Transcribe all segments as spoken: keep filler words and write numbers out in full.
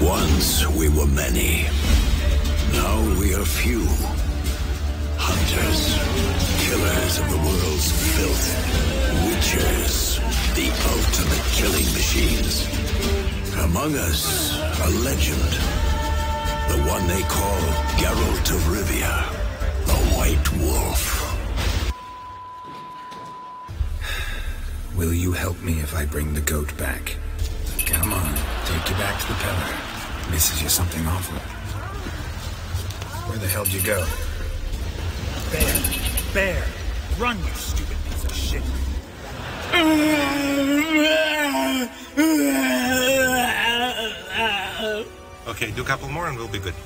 Once we were many. Now we are few. Hunters, killers of the world's filth. Witchers, the ultimate killing machines. Among us, a legend. The one they call Geralt of Rivia, the White Wolf. Will you help me if I bring the goat back? Come on, take you back to the pillar. Misses you something awful. Where the hell did you go? Bear! Bear! Run, you stupid piece of shit! Okay, do a couple more and we'll be good.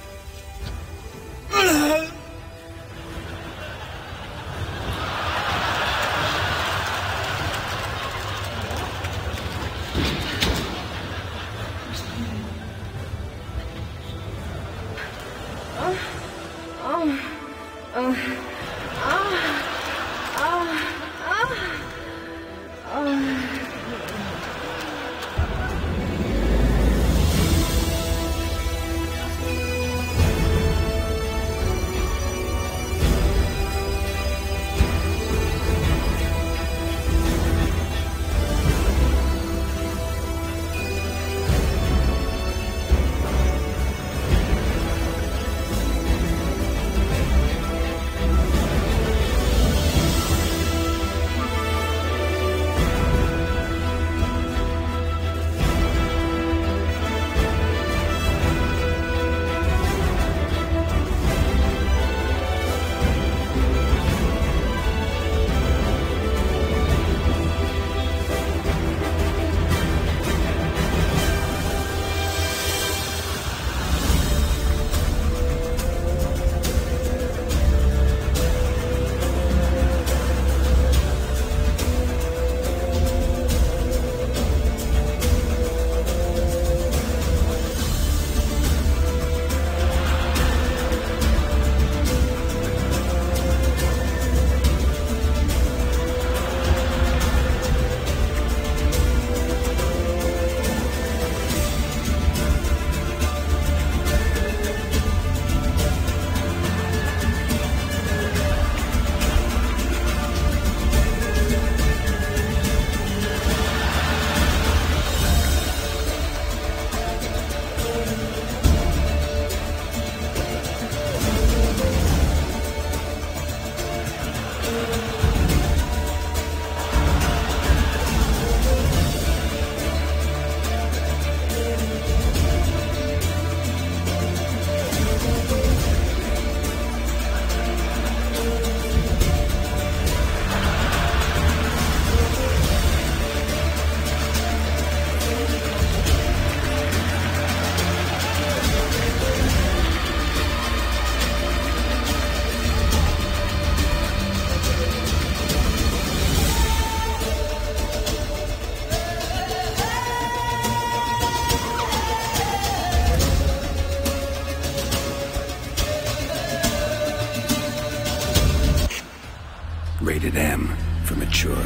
Rated M for mature.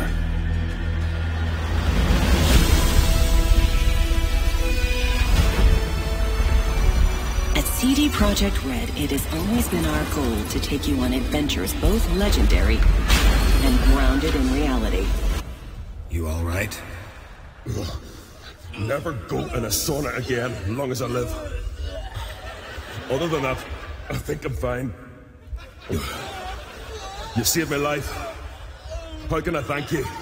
At C D Projekt Red, it has always been our goal to take you on adventures both legendary and grounded in reality. You all right? Ugh. Never go in a sauna again, as long as I live. Other than that, I think I'm fine. You saved my life. How can I thank you?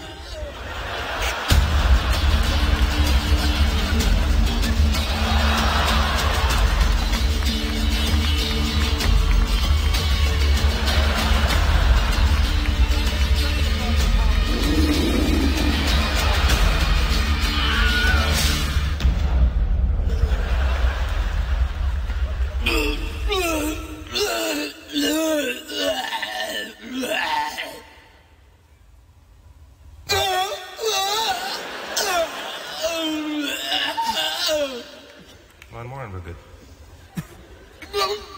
One more and we're good.